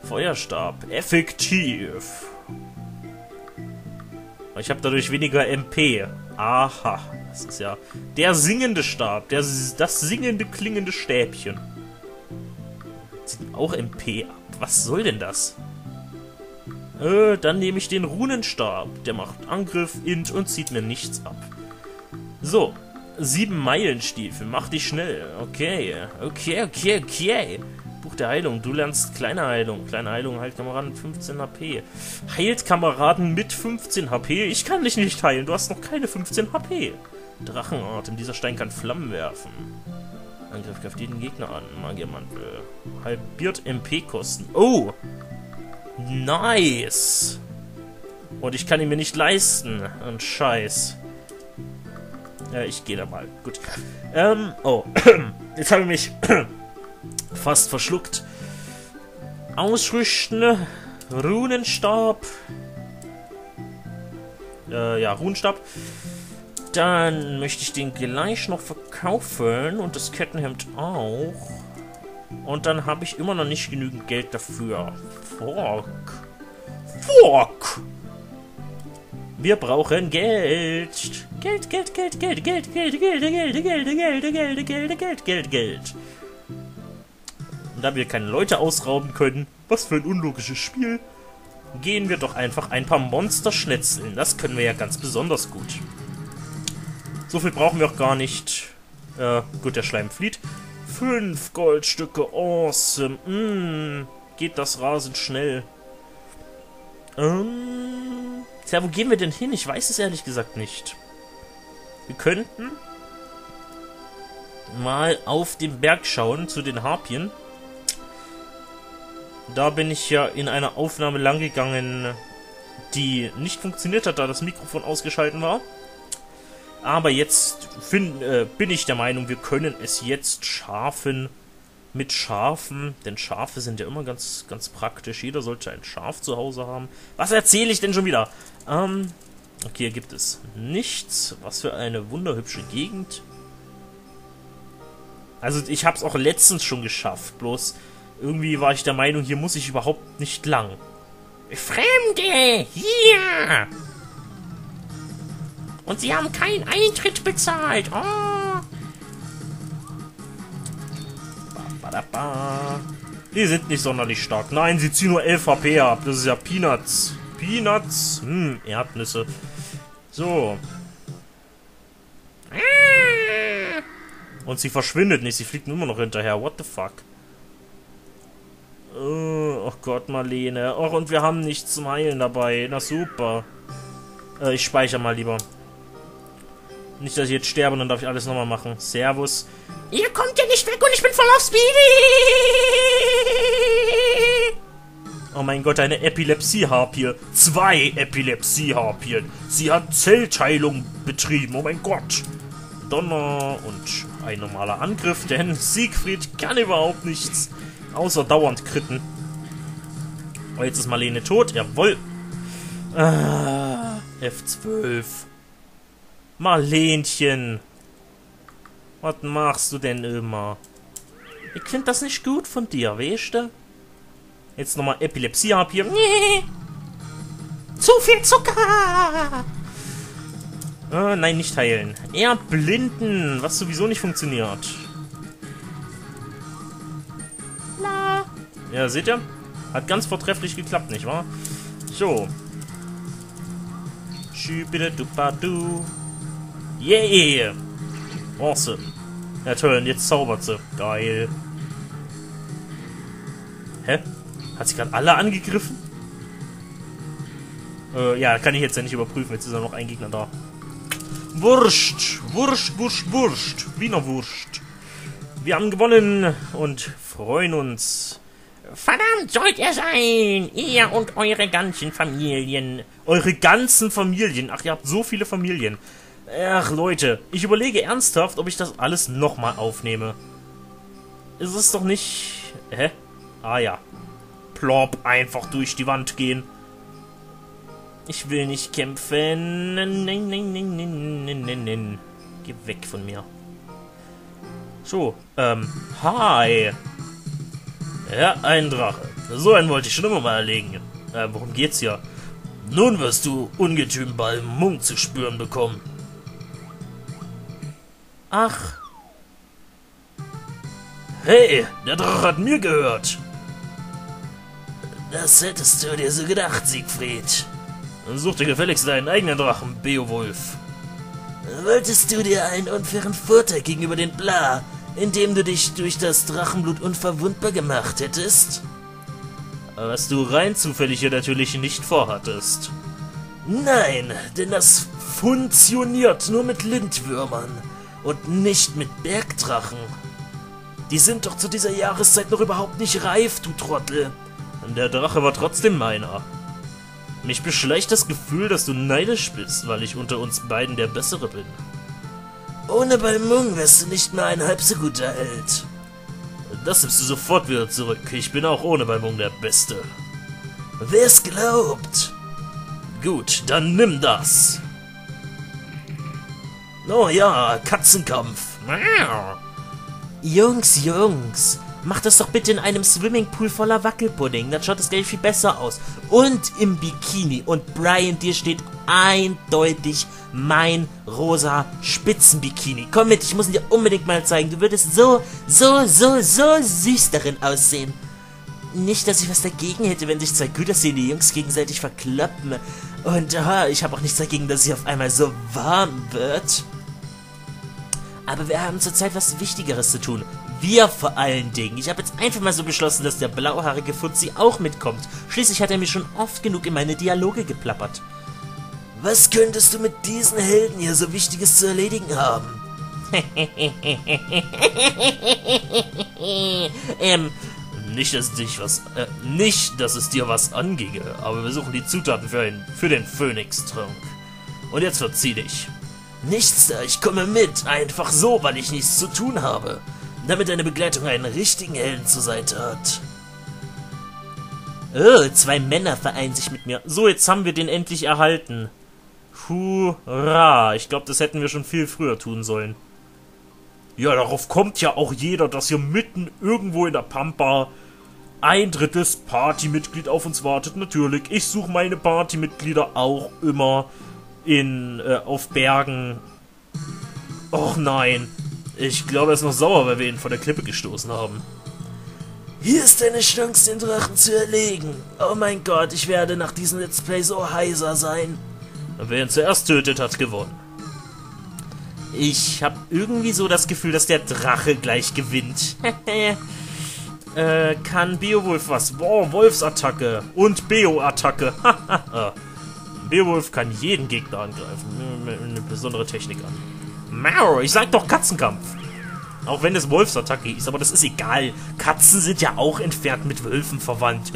Feuerstab. Effektiv. Ich habe dadurch weniger MP. Aha. Das ist ja der singende Stab. Das singende, klingende Stäbchen. Zieht auch MP ab. Was soll denn das? Dann nehme ich den Runenstab. Der macht Angriff, Int und zieht mir nichts ab. So. 7 Meilenstiefel. Mach dich schnell. Okay. Okay. Buch der Heilung. Du lernst kleine Heilung. Kleine Heilung heilt Kameraden mit 15 HP. Heilt Kameraden mit 15 HP? Ich kann dich nicht heilen. Du hast noch keine 15 HP. Drachenatem. Dieser Stein kann Flammen werfen. Angriff greift jeden Gegner an. Magiermantel. Halbiert MP-Kosten. Oh! Nice! Und ich kann ihn mir nicht leisten. Ein Scheiß. Ja, ich gehe da mal. Gut. Oh. Jetzt habe ich mich fast verschluckt. Ausrüsten. Runenstab. Ja, Runenstab. Dann möchte ich den gleich noch verkaufen. Und das Kettenhemd auch. Und dann habe ich immer noch nicht genügend Geld dafür. Fuck! Wir brauchen Geld. Geld. Und da wir keine Leute ausrauben können, was für ein unlogisches Spiel, gehen wir doch einfach ein paar Monster schnetzeln. Das können wir ja ganz besonders gut. So viel brauchen wir auch gar nicht. Gut, der Schleim flieht. 5 Goldstücke, awesome. Geht das rasend schnell. Tja, wo gehen wir denn hin? Ich weiß es ehrlich gesagt nicht. Wir könnten mal auf den Berg schauen, zu den Harpien. Da bin ich ja in einer Aufnahme lang gegangen, die nicht funktioniert hat, da das Mikrofon ausgeschaltet war. Aber jetzt bin ich der Meinung, wir können es jetzt schaffen mit Schafen. Denn Schafe sind ja immer ganz, ganz praktisch. Jeder sollte ein Schaf zu Hause haben. Was erzähle ich denn schon wieder? Okay, hier gibt es nichts. Was für eine wunderhübsche Gegend. Also ich habe es auch letztens schon geschafft. Bloß irgendwie war ich der Meinung, hier muss ich überhaupt nicht lang. Fremde! Hier! Und sie haben keinen Eintritt bezahlt. Oh. Die sind nicht sonderlich stark. Nein, sie ziehen nur 11 HP ab. Das ist ja Peanuts. Peanuts. Erdnüsse. So. Und sie verschwindet nicht. Sie fliegt immer noch hinterher. What the fuck? Oh Gott, Marlene. Och, und wir haben nichts zum Heilen dabei. Na super. Ich speichere mal lieber. Nicht, dass ich jetzt sterbe und dann darf ich alles nochmal machen. Servus. Ihr kommt ja nicht weg und ich bin voll auf Speed. Oh mein Gott, eine Epilepsie-Harpie. 2 Epilepsie-Harpien. Sie hat Zellteilung betrieben. Oh mein Gott. Donner und ein normaler Angriff, denn Siegfried kann überhaupt nichts. Außer dauernd kritten. Oh, jetzt ist Marlene tot. Jawohl. F12. Marlenchen. Was machst du denn immer? Ich finde das nicht gut von dir, weißt du? Jetzt nochmal Epilepsie ab hier. Zu viel Zucker! Nein, nicht heilen. Eher blinden, was sowieso nicht funktioniert. La. Ja, seht ihr? Hat ganz vortrefflich geklappt, nicht wahr? So. Schübide-dupa-du. Yeah! Awesome. Ja toll, und jetzt zaubert sie. Geil. Hä? Hat sie gerade alle angegriffen? Ja, kann ich jetzt ja nicht überprüfen. Jetzt ist ja noch ein Gegner da. Wurscht! Wurscht, Wurscht, Wurscht. Wiener Wurscht. Wir haben gewonnen und freuen uns. Verdammt sollt ihr sein! Ihr und eure ganzen Familien. Eure ganzen Familien? Ach, ihr habt so viele Familien. Ach, Leute, ich überlege ernsthaft, ob ich das alles nochmal aufnehme. Ist es doch nicht... Hä? Ah ja. Plop, einfach durch die Wand gehen. Ich will nicht kämpfen. Nein. Geh weg von mir. So, hi. Ja, ein Drache. So einen wollte ich schon immer mal erlegen. Worum geht's hier? Nun wirst du Ungetüm beim Munk zu spüren bekommen. Ach. Hey, der Drache hat mir gehört. Das hättest du dir so gedacht, Siegfried. Such dir gefälligst deinen eigenen Drachen, Beowulf. Wolltest du dir einen unfairen Vorteil gegenüber den Bla, indem du dich durch das Drachenblut unverwundbar gemacht hättest? Was du rein zufällig hier natürlich nicht vorhattest. Nein, denn das funktioniert nur mit Lindwürmern und nicht mit Bergdrachen. Die sind doch zu dieser Jahreszeit noch überhaupt nicht reif, du Trottel. Der Drache war trotzdem meiner. Mich beschleicht das Gefühl, dass du neidisch bist, weil ich unter uns beiden der Bessere bin. Ohne Balmung wärst du nicht mal ein halb so guter Held. Das nimmst du sofort wieder zurück. Ich bin auch ohne Balmung der Beste. Wer's glaubt? Gut, dann nimm das. Oh ja, Katzenkampf. Jungs, macht das doch bitte in einem Swimmingpool voller Wackelpudding. Dann schaut das gleich viel besser aus. Und im Bikini. Und Brian, dir steht eindeutig mein rosa Spitzenbikini. Komm mit, ich muss ihn dir unbedingt mal zeigen. Du würdest so süß darin aussehen. Nicht, dass ich was dagegen hätte, wenn sich zwei gut aussehende Jungs gegenseitig verkloppen. Und ich habe auch nichts dagegen, dass es auf einmal so warm wird. Aber wir haben zurzeit was Wichtigeres zu tun. Wir vor allen Dingen. Ich habe jetzt einfach mal so beschlossen, dass der blauhaarige Fuzzi auch mitkommt. Schließlich hat er mir schon oft genug in meine Dialoge geplappert. Was könntest du mit diesen Helden hier so Wichtiges zu erledigen haben? Nicht, dass es dir was anginge, aber wir suchen die Zutaten für den Phönix-Trank. Und jetzt verzieh dich. Nichts da, ich komme mit. Einfach so, weil ich nichts zu tun habe. Damit deine Begleitung einen richtigen Helden zur Seite hat. Oh, zwei Männer vereinen sich mit mir. So, jetzt haben wir den endlich erhalten. Hurra! Ich glaube, das hätten wir schon viel früher tun sollen. Ja, darauf kommt ja auch jeder, dass hier mitten irgendwo in der Pampa ein drittes Partymitglied auf uns wartet. Natürlich, ich suche meine Partymitglieder auch immer auf Bergen. Och nein. Ich glaube, er ist noch sauer, weil wir ihn von der Klippe gestoßen haben. Hier ist deine Chance, den Drachen zu erlegen. Oh mein Gott, ich werde nach diesem Let's Play so heiser sein. Wer ihn zuerst tötet, hat gewonnen. Ich habe irgendwie so das Gefühl, dass der Drache gleich gewinnt. Kann Beowulf was? Boah, Wolfsattacke und Beo-Attacke. Beowulf kann jeden Gegner angreifen. Eine besondere Technik an. Mau, ich sag doch Katzenkampf. Auch wenn es Wolfsattacke ist, aber das ist egal. Katzen sind ja auch entfernt mit Wölfen verwandt.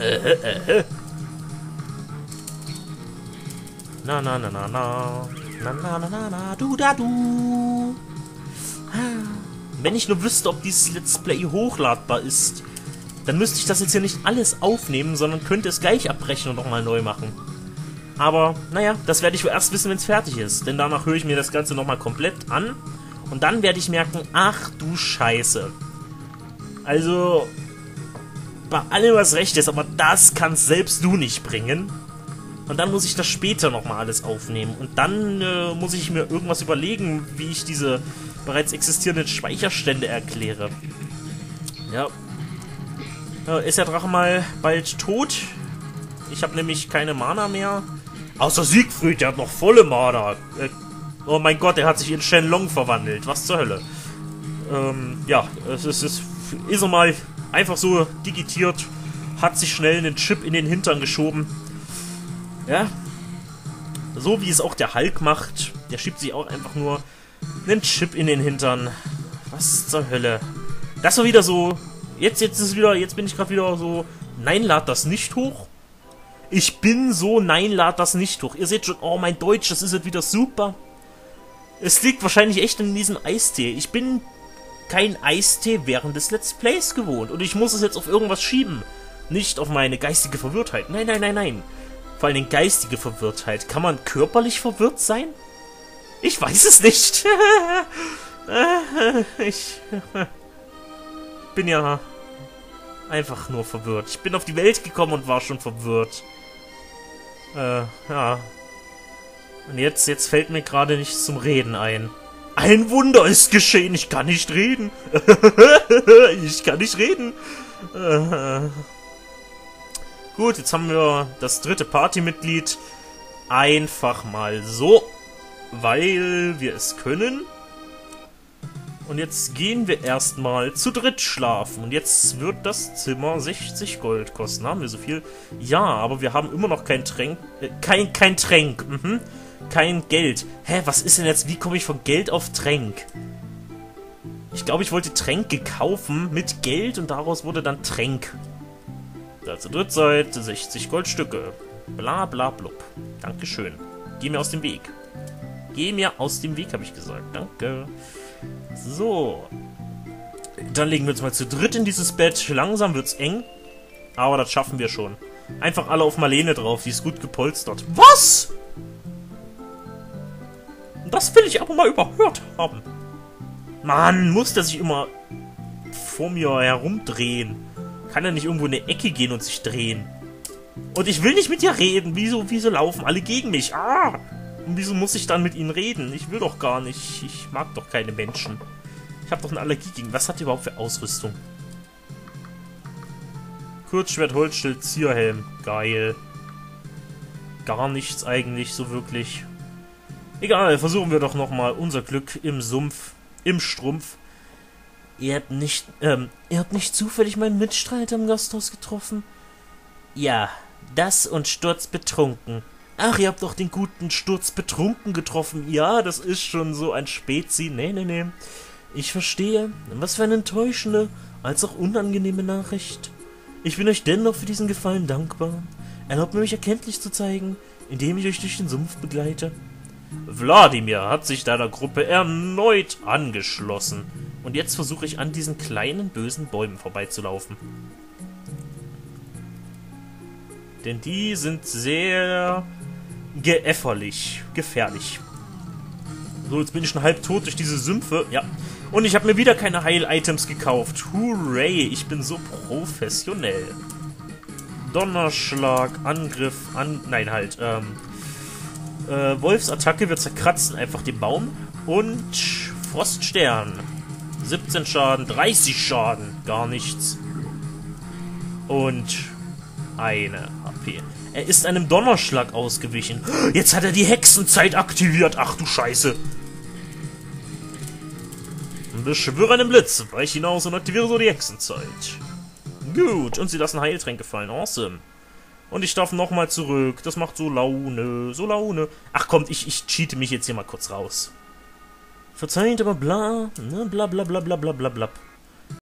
Na, na, na, na, na. Na, na, na, na, na, du, da, du. Wenn ich nur wüsste, ob dieses Let's Play hochladbar ist, dann müsste ich das jetzt hier nicht alles aufnehmen, sondern könnte es gleich abbrechen und nochmal neu machen. Aber, naja, das werde ich erst wissen, wenn es fertig ist. Denn danach höre ich mir das Ganze nochmal komplett an. Und dann werde ich merken, ach du Scheiße. Also, bei allem was recht ist, aber das kannst selbst du nicht bringen. Und dann muss ich das später nochmal alles aufnehmen. Und dann muss ich mir irgendwas überlegen, wie ich diese bereits existierenden Speicherstände erkläre. Ja. Ist der Drache mal bald tot? Ich habe nämlich keine Mana mehr. Außer Siegfried, der hat noch volle Mana. Oh mein Gott, der hat sich in Shenlong verwandelt. Was zur Hölle? Ja, es ist er mal einfach so digitiert. Hat sich schnell einen Chip in den Hintern geschoben. Ja. So wie es auch der Hulk macht. Der schiebt sich auch einfach nur einen Chip in den Hintern. Was zur Hölle? Das war wieder so. Jetzt bin ich gerade wieder so. Nein, lad das nicht hoch. Ich bin so, nein, lad das nicht hoch. Ihr seht schon, oh mein Deutsch, das ist jetzt wieder super. Es liegt wahrscheinlich echt in diesem Eistee. Ich bin kein Eistee während des Let's Plays gewohnt. Und ich muss es jetzt auf irgendwas schieben. Nicht auf meine geistige Verwirrtheit. Nein, nein, nein, nein. Vor allem geistige Verwirrtheit. Kann man körperlich verwirrt sein? Ich weiß es nicht. Ich bin ja Einfach nur verwirrt. Ich bin auf die Welt gekommen und war schon verwirrt. Ja. Und jetzt fällt mir gerade nichts zum Reden ein. Ein Wunder ist geschehen, ich kann nicht reden. Ich kann nicht reden. Gut, jetzt haben wir das dritte Partymitglied. Einfach mal so, weil wir es können. Und jetzt gehen wir erstmal zu dritt schlafen. Und jetzt wird das Zimmer 60 Gold kosten. Haben wir so viel? Ja, aber wir haben immer noch kein Tränk. Kein Tränk. Kein Geld. Hä, was ist denn jetzt? Wie komme ich von Geld auf Tränk? Ich glaube, ich wollte Tränke kaufen mit Geld und daraus wurde dann Tränk. Da zu dritt seid 60 Goldstücke. Bla bla blub. Dankeschön. Geh mir aus dem Weg. Geh mir aus dem Weg, habe ich gesagt. Danke. So. Dann legen wir uns mal zu dritt in dieses Bett. Langsam wird's eng. Aber das schaffen wir schon. Einfach alle auf Marlene drauf. Die ist gut gepolstert. Was? Das will ich aber mal überhört haben. Mann, muss der sich immer vor mir herumdrehen? Kann er nicht irgendwo in eine Ecke gehen und sich drehen? Und ich will nicht mit dir reden. Wieso laufen alle gegen mich? Ah! Und wieso muss ich dann mit ihnen reden? Ich will doch gar nicht. Ich mag doch keine Menschen. Ich habe doch eine Allergie gegen... Was hat die überhaupt für Ausrüstung? Kurzschwert, Holzschild, Zierhelm. Geil. Gar nichts eigentlich, so wirklich. Egal, versuchen wir doch nochmal unser Glück im Sumpf. Im Strumpf. Ihr habt nicht zufällig meinen Mitstreiter im Gasthaus getroffen? Ja, das und sturzbetrunken. Ach, ihr habt doch den guten sturzbetrunken getroffen. Ja, das ist schon so ein Spezi. Nee. Ich verstehe. Was für eine enttäuschende, als auch unangenehme Nachricht. Ich bin euch dennoch für diesen Gefallen dankbar. Erlaubt mir, mich erkenntlich zu zeigen, indem ich euch durch den Sumpf begleite. Wladimir hat sich deiner Gruppe erneut angeschlossen. Und jetzt versuche ich an diesen kleinen bösen Bäumen vorbeizulaufen. Denn die sind sehr gefährlich. So, jetzt bin ich schon halb tot durch diese Sümpfe. Ja. Und ich habe mir wieder keine Heil-Items gekauft. Hooray, ich bin so professionell. Donnerschlag, Angriff, nein, halt, Wolfsattacke, wir zerkratzen einfach den Baum. Und Froststern. 17 Schaden, 30 Schaden, gar nichts. Und eine HP. Er ist einem Donnerschlag ausgewichen. Jetzt hat er die Hexenzeit aktiviert. Ach du Scheiße. Beschwöre einen Blitz. Weich hinaus und aktiviere so die Hexenzeit. Gut. Und sie lassen Heiltränke fallen. Awesome. Und ich darf nochmal zurück. Das macht so Laune. So Laune. Ach komm, ich cheate mich jetzt hier mal kurz raus. Verzeiht, aber bla. Ne, bla bla bla bla bla bla bla.